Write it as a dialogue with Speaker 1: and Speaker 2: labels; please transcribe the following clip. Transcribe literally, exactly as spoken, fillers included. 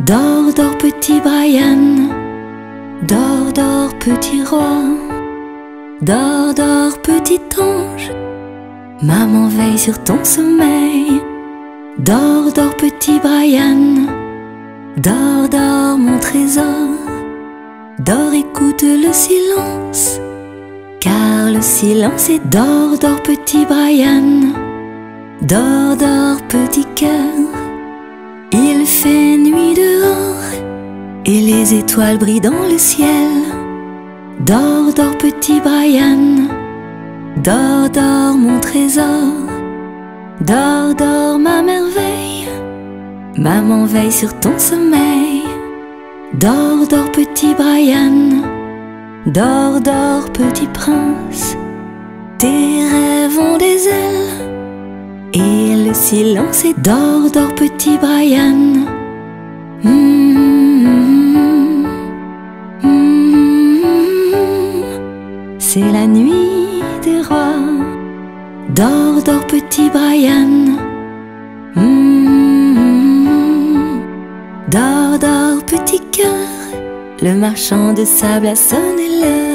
Speaker 1: Dors, dors, petit Brian, dors, dors, petit roi, dors, dors, petit ange, maman veille sur ton sommeil. Dors, dors, petit Brian, dors, dors, mon trésor, dors, écoute le silence, car le silence est dors, dors, petit Brian, dors, dors, petit cœur. Il fait nuit dehors et les étoiles brillent dans le ciel. Dors, dors, petit Brian, dors, dors, mon trésor, dors, dors, ma merveille, maman veille sur ton sommeil. Dors, dors, petit Brian, dors, dors, petit prince, tes rêves ont des ailes et le silence est dors, dors, petit Brian. Mmh, mmh, mmh, c'est la nuit des rois. Dors, dors, petit Brian. Mmh, dors, dors, petit cœur. Le marchand de sable a sonné l'heure.